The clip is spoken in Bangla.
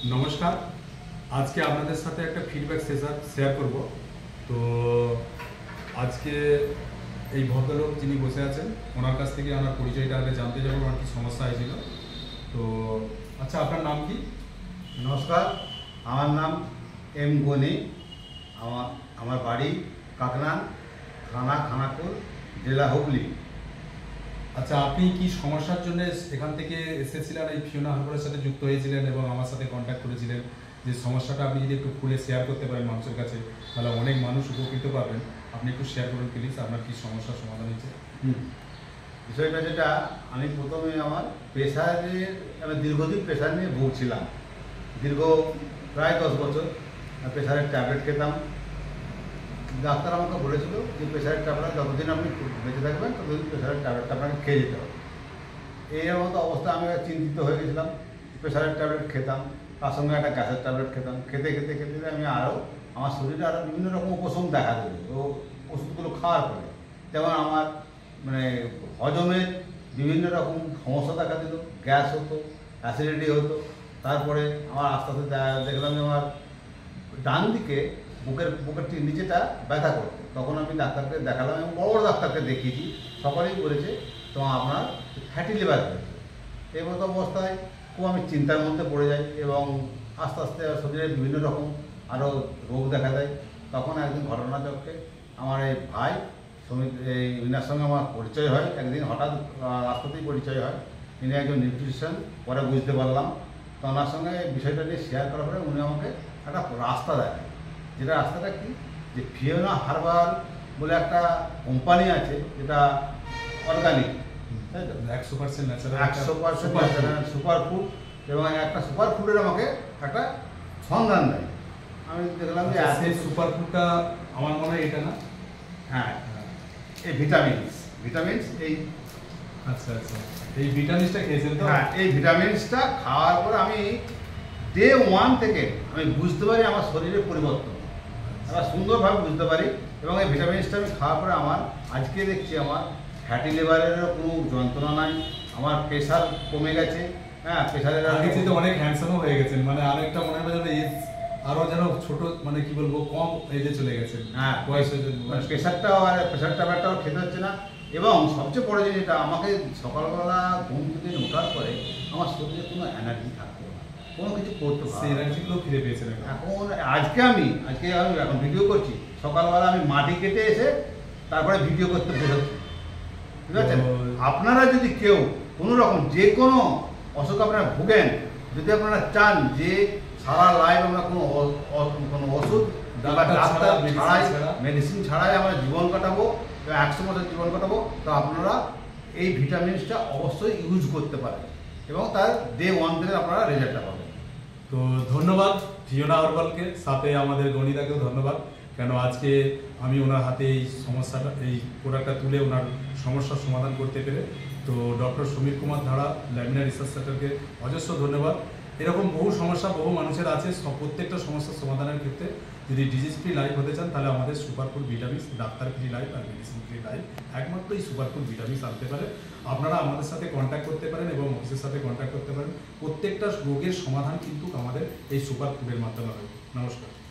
নমস্কার। আজকে আপনাদের সাথে একটা ফিডব্যাক সেশন শেয়ার করব। তো আজকে এই ভদ্রলোক যিনি বসে আছেন ওনার কাছ থেকে আমার পরিচয়টা আগে জানতে যাবো, আমার কি সমস্যা হয়েছিল। তো আচ্ছা, আপনার নাম কি? নমস্কার, আমার নাম এম গনি। আমার বাড়ি কাকনান, থানা খানাকুল, জেলা হুগলি। আচ্ছা, আপনি কি সমস্যার জন্য এখান থেকে এসেছিলেন, এই ফিওনা হারবারের সাথে যুক্ত হয়েছিলেন এবং আমার সাথে কন্ট্যাক্ট করেছিলেন? যে সমস্যাটা আপনি যদি একটু খুলে শেয়ার করতে পারেন মানুষের কাছে, তাহলে অনেক মানুষ উপকৃত পাবেন। আপনি একটু শেয়ার করুন প্লিজ, আপনার কি সমস্যার সমাধান হয়েছে। বিষয়টা যেটা, আমি প্রথমে আমার আমি দীর্ঘদিন প্রেশার নিয়ে ভুগছিলাম। দীর্ঘ প্রায় 10 বছর প্রেশারের ট্যাবলেট খেতাম। ডাক্তার আমাকে বলেছিল যে প্রেশারের ট্যাবলেট যতদিন আপনি বেঁচে থাকবেন ততদিন প্রেশারের ট্যাবলেটটা আপনাকে খেয়ে যেতে হবে। এই মতো অবস্থা আমি চিন্তিত হয়ে গেছিলাম। প্রেশারের ট্যাবলেট খেতাম, তার সঙ্গে একটা গ্যাসের ট্যাবলেট খেতাম। খেতে খেতে খেতে আমি আমার শরীরে আরও বিভিন্ন রকম উপশম দেখা দেবে ও ওষুধগুলো খাওয়ার পরে। যেমন আমার হজমের বিভিন্ন রকম সমস্যা দেখা দিল, গ্যাস হতো, অ্যাসিডিটি হতো। তারপরে আমার আস্তে আস্তে দেখলাম যে আমার ডান দিকে বুকের নিচেটা ব্যথা করতো। তখন আমি ডাক্তারকে দেখালাম এবং বড় ডাক্তারকে দেখিয়েছি। সকলেই বলেছে তো আপনার ফ্যাটি লিভার হয়েছে। এই মতো অবস্থায় খুব আমি চিন্তার মধ্যে পড়ে যাই এবং আস্তে আস্তে শরীরে বিভিন্ন রকম আরও রোগ দেখা দেয়। তখন একদিন ঘটনাচক্রে আমার এই ভাই ইনার সঙ্গে আমার পরিচয় হয়। একদিন হঠাৎ রাস্তাতেই পরিচয় হয়। ইনি একজন নিউট্রিশন, পরে বুঝতে পারলাম। তো ওনার সঙ্গে বিষয়টা নিয়ে শেয়ার করার পরে উনি আমাকে একটা রাস্তা দেয়। যেটা রাস্তাটা কি, যে ফিওনা হারবাল বলে একটা কোম্পানি আছে, যেটা অর্গানিক, তাই তো 100% ন্যাচারাল, 100% সুপার ফুড, এবং একটা সুপার ফুডের আমাকে একটা সন্ধান দেয়। আমি দেখলাম যে সেই সুপার ফুডটা আমার মনে হয় এটা না। হ্যাঁ, এই ভিটামিনস এই আচ্ছা আচ্ছা, এই ভিটামিনসটা খেয়েছেন তো? হ্যাঁ, এই ভিটামিনসটা খাওয়ার পর আমি ডে 1 থেকে আমি বুঝতে পারি আমার শরীরের পরিবর্তন। আমরা সুন্দরভাবে বুঝতে পারি। এবং এই ভিটামিনসটা আমি খাওয়ার পরে আমার আজকে দেখছি আমার ফ্যাটি লিভারেরও কোনো যন্ত্রণা নাই। আমার প্রেশার কমে গেছে। হ্যাঁ, প্রেশারের আগে তো অনেক হ্যান্ডসামও হয়ে গেছেন, মানে আরেকটা মনে হয় যেন এজ আরো যেন ছোট, মানে কি বলবো, কম এজে চলে গেছেন। হ্যাঁ, বয়স প্রেশার ট্যাবলেটটাও খেতে হচ্ছে না। এবং সবচেয়ে বড় জিনিস, এটা আমাকে সকালবেলা ঘুম থেকে ওঠার পরে আমার শরীরে কোনো এনার্জি থাকতো না, কোনো কিছু করতে পারতো সেই না। এনার্জিগুলো ফিরে পেয়েছেন এখন। আজকে আমি এখন ভিডিও করছি। সকালবেলা আমি মাটি কেটে এসে তারপরে ভিডিও করতে বেরোচ্ছি। ঠিক আছে, আপনারা যদি কেউ কোনো রকম যে কোনো অসুখ আপনারা ভুগেন, যদি আপনারা চান যে সারা লাইফ আমরা কোনো ওষুধ ডাক্তার ছাড়াই, মেডিসিন ছাড়াই আমরা জীবন কাটাবো, 100 বছর জীবন কাটাবো, তো আপনারা এই ভিটামিনসটা অবশ্যই ইউজ করতে পারেন এবং তার ডে 1 থেকে আপনারা রেজাল্টটা পাবেন। তো ধন্যবাদ ফিওনা হারবালকে, সাথে আমাদের গণিতাকেও ধন্যবাদ। কেন আজকে আমি ওনার হাতে এই সমস্যাটা, এই প্রোডাক্টটা তুলে ওনার সমস্যার সমাধান করতে পেরে। তো ডক্টর সমীর কুমার ধারা, ল্যামিনার রিসার্চ সেন্টারকে অজস্র ধন্যবাদ। এরকম বহু সমস্যা বহু মানুষের আছে, প্রত্যেকটা সমস্যার সমাধানের ক্ষেত্রে যদি ডিজিজ ফ্রি লাইফ হতে চান, তাহলে আমাদের superfood vitamins, doctor free life আর মেডিসিন ফ্রি লাইফ একমাত্র এই সুপারফুড ভিটামিনস আনতে পারে। আপনারা আমাদের সাথে কন্ট্যাক্ট করতে পারেন এবং অফিসের সাথে কন্ট্যাক্ট করতে পারেন। প্রত্যেকটা রোগের সমাধান কিন্তু আমাদের এই সুপারফুডের মাধ্যমে হয়। নমস্কার।